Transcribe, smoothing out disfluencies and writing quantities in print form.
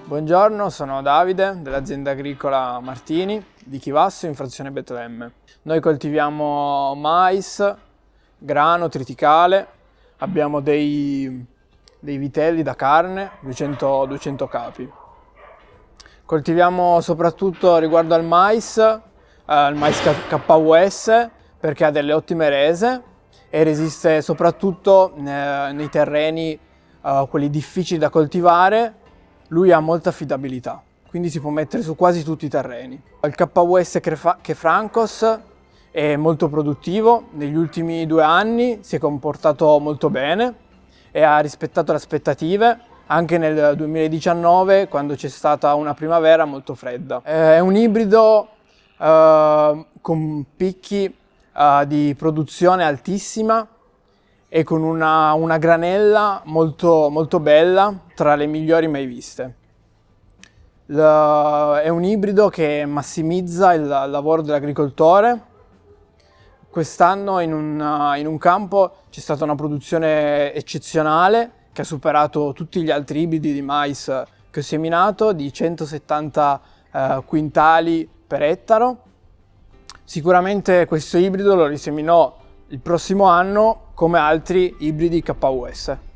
Buongiorno, sono Davide dell'azienda agricola Martini di Chivasso in frazione Betlemme. Noi coltiviamo mais, grano, triticale, abbiamo dei vitelli da carne, 200 capi. Coltiviamo soprattutto riguardo al mais KWS perché ha delle ottime rese e resiste soprattutto nei terreni quelli difficili da coltivare. Lui ha molta affidabilità, quindi si può mettere su quasi tutti i terreni. Il KWS Kefrancos è molto produttivo, negli ultimi 2 anni si è comportato molto bene e ha rispettato le aspettative anche nel 2019 quando c'è stata una primavera molto fredda. È un ibrido con picchi di produzione altissima e con una granella molto bella, tra le migliori mai viste. È un ibrido che massimizza il lavoro dell'agricoltore. Quest'anno in un campo c'è stata una produzione eccezionale che ha superato tutti gli altri ibridi di mais che ho seminato, di 170 quintali per ettaro. Sicuramente questo ibrido lo riseminò il prossimo anno come altri ibridi KWS.